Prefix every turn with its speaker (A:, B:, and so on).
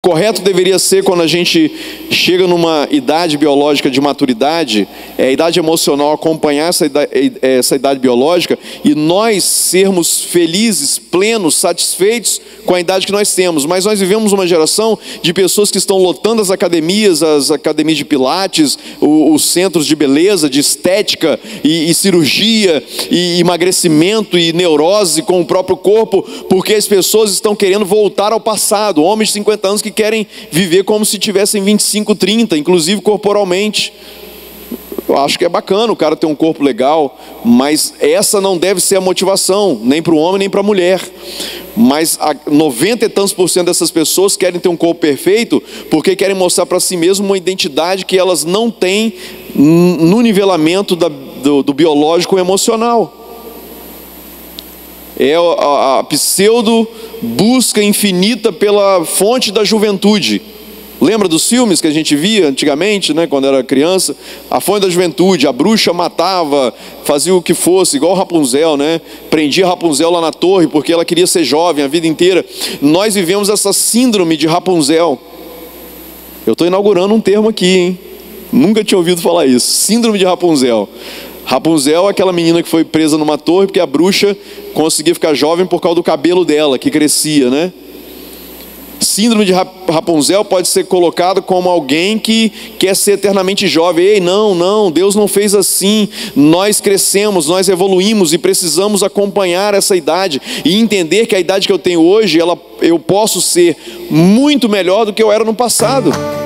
A: correto deveria ser, quando a gente chega numa idade biológica de maturidade, a idade emocional acompanhar essa idade biológica, e nós sermos felizes, plenos, satisfeitos com a idade que nós temos. Mas nós vivemos uma geração de pessoas que estão lotando as academias de pilates, os centros de beleza, de estética e cirurgia, e emagrecimento e neurose com o próprio corpo, porque as pessoas estão querendo voltar ao passado. Homens de 50 anos que querem viver como se tivessem 25, 30, inclusive corporalmente. Eu acho que é bacana o cara ter um corpo legal, mas essa não deve ser a motivação, nem para o homem nem para a mulher. Mas 90 e tantos % dessas pessoas querem ter um corpo perfeito porque querem mostrar para si mesmo uma identidade que elas não têm no nivelamento do biológico e emocional. É a pseudo busca infinita pela fonte da juventude. Lembra dos filmes que a gente via antigamente, né, quando era criança? A fonte da juventude, a bruxa matava, fazia o que fosse, igual Rapunzel, né? Prendia Rapunzel lá na torre porque ela queria ser jovem a vida inteira. Nós vivemos essa síndrome de Rapunzel. Eu estou inaugurando um termo aqui, hein? Nunca tinha ouvido falar isso. Síndrome de Rapunzel. Rapunzel é aquela menina que foi presa numa torre porque a bruxa conseguia ficar jovem por causa do cabelo dela, que crescia, né? Síndrome de Rapunzel pode ser colocado como alguém que quer ser eternamente jovem. Ei, não, Deus não fez assim. Nós crescemos, nós evoluímos e precisamos acompanhar essa idade e entender que a idade que eu tenho hoje, eu posso ser muito melhor do que eu era no passado.